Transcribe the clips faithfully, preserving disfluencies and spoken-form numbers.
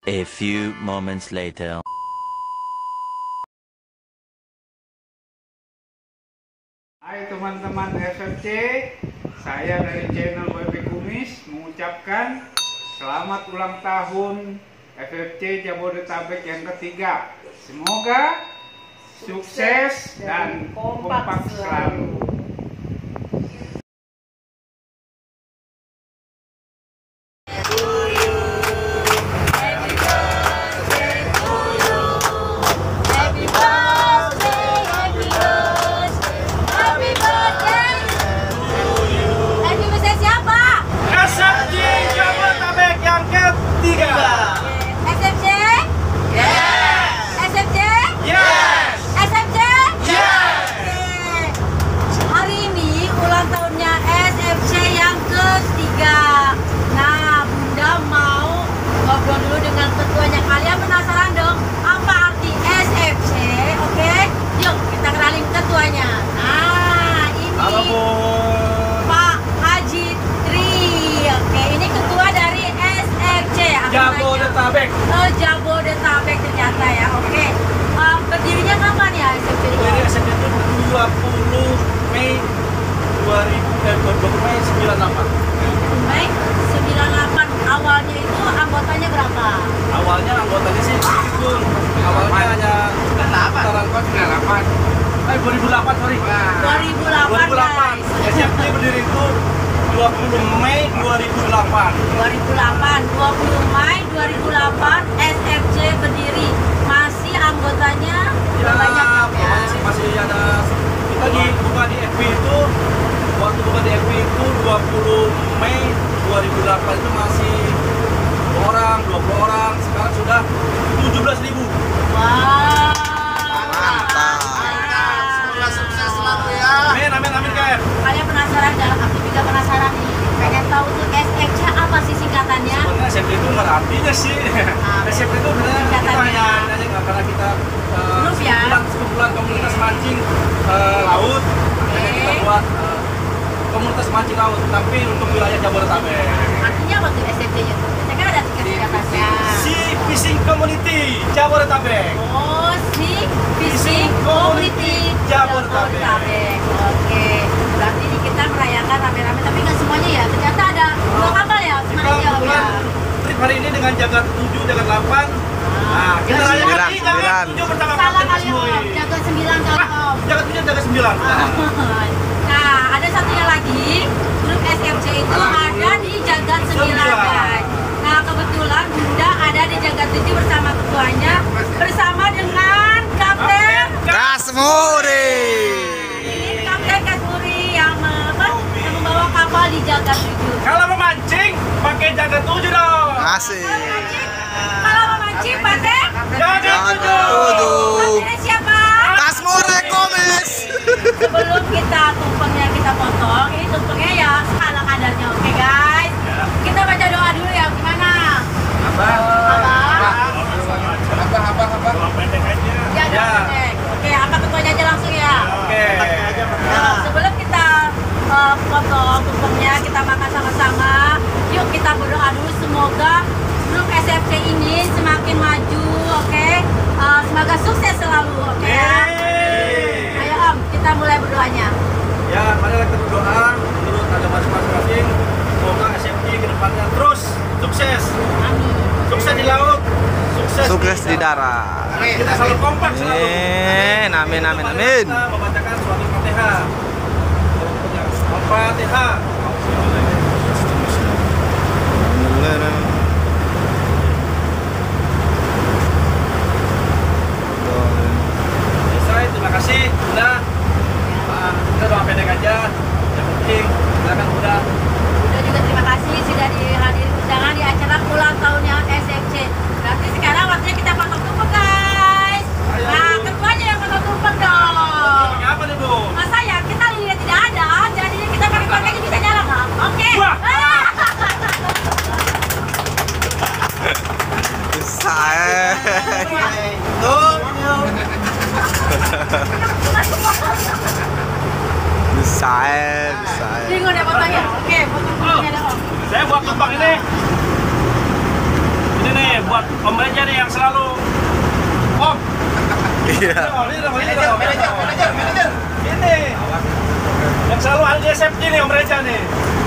A few moments later. Hai teman-teman S F C, saya dari channel W P Kumis mengucapkan selamat ulang tahun F F C Jabodetabek yang ketiga. Semoga sukses dan kompak selalu. Jabodetabek. Oh, Jabodetabek ternyata ya. Oke. Uh, berdirinya kapan ya S F C? Berdiri S F C itu dua puluh Mei dua ribu Mei sembilan puluh delapan. Mei sembilan puluh delapan. Awalnya itu anggotanya berapa? Awalnya anggotanya sih itu awalnya hanya sekitar delapan. Eh dua ribu delapan sorry. dua ribu delapan. S F C berdiri itu dua puluh Mei dua ribu delapan. dua ribu delapan, dua puluh Mei dua ribu delapan S F C berdiri. Masih anggotanya ya, banyak ya? Masih, masih ada. Kita di buka di F B itu waktu buka di F B itu dua puluh Mei dua ribu delapan itu masih dua orang, dua puluh orang. Sekarang sudah tujuh belas ribu. Wow. Mantap. Semoga sukses selalu ya. Amin, amin, amin, Ken. Kalian penasaran dalam aku juga penasaran nih. Pengen tahu tuh S F C apa sih singkatannya? Sebenarnya S F C itu nggak ada artinya sih. Ah, S F C itu sebenarnya kita singkatannya. hanya hanya nggak karena kita uh, Grup ya? sekumpulan, sekumpulan komunitas mancing uh, laut. Makanya kita buat uh, komunitas mancing laut, tapi untuk wilayah Jabodetabek. Artinya apa tuh S F C-nya tuh? Saya kan ada singkatannya. Sea Fishing Community Jabodetabek. Oh, Sea Fishing Community Jabodetabek. Jabodetabek. Oke, berarti ini kita merayakan rame-rame, tapi nggak semuanya ya. Ternyata ada dua kapal ya, Kita semuanya jawab ya. kebetulan trip hari ini dengan jaga tujuh, jaga delapan. Nah, kita Jaga rayakan sembilan, di jaga sembilan. tujuh bersama Salah Kapten kali Kasmuri. Om, jaga sembilan kali Om. Jaga tujuh, jaga sembilan. Nah, ada satunya lagi, grup S F C itu ada di Jagat sembilan guys. Nah, kebetulan Bunda ada di Jagat tujuh bersama ketuanya, bersama dengan Kapten Kasmuri. Ini Kapten Kasmuri yang, apa, yang membawa kapal di Jagat tujuh. Kalau memancing, pakai jaga tujuh dong. Asik. Kalau memancing, kalau memancing pakai Jaga tujuh. Tujuh. Kaptennya siapa? Kasmuri Kumis. Sebelum kita tumpengnya kita potong, ini tumpengnya ya ala kadarnya, oke guys? Kita baca doa dulu ya, gimana? Abah. Abah. Abah, abah, abah. Doa pendek aja. Ya, doa Ya. pendek. Oke, angkat ketuanya aja langsung ya. Oke. Nah, sebelum kita uh, potong tumpengnya, kita makan sama-sama. Yuk kita berdoa dulu, semoga grup S F C ini semakin maju, oke? Uh, semoga sukses selalu, oke ya? Yeay. Ayo Om, kita mulai berdoanya. Ya, mari kita berdoa menurut agama masing-masing. Semoga S F C ke depannya terus sukses. Amin. Sukses di laut, sukses, Sukses di darat. Kita selalu kompak selalu. Amin, amin, amin, amin. Kita membacakan suatu Fatihah. Al-Fatihah. Selesai, terima kasih. Udah. Ah, kita doa pendek aja. Yang penting, silakan udah. Udah juga terima kasih sudah dihadiri undangan di acara ulang tahunnya S F C. Berarti sekarang waktunya kita potong tumpeng guys. Ayo. Nah, ketuanya yang potong tumpeng dong. Pakai apa nih, Bu? Masa ya kita lihat tidak ada, jadi kita pakai pakai bisa nyala Om Reja nih yang selalu Om. Iya. Ini dong, ini dong, manajer, manajer, manajer. Ini. Yang selalu ada di S F C nih Om Reja nih.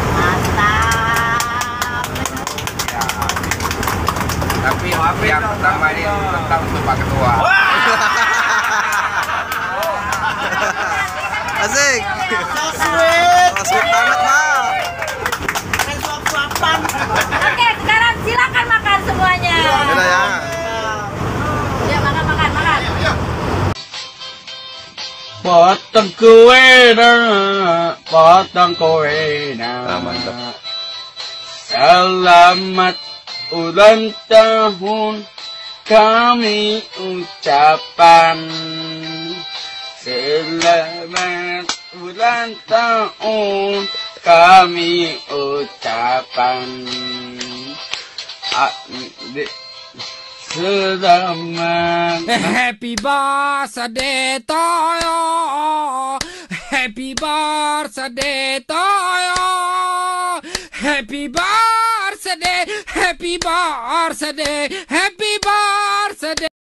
Mantap. Ya. Tapi yang pertama ini tetap untuk Pak Ketua. Asik. Sweet. Sweet banget, Mak. Oke, sekarang silakan makan semuanya. Udah ya. Ya, makan, makan, makan. Potong kue nah, potong kue nah. Ah, mantap. Selamat ulang tahun kami ucapan. Selamat ulang tahun kami ucapan. Ah, de- Selamat. Happy birthday to you. Happy birthday to you. Happy birthday. Happy birthday. Happy birthday.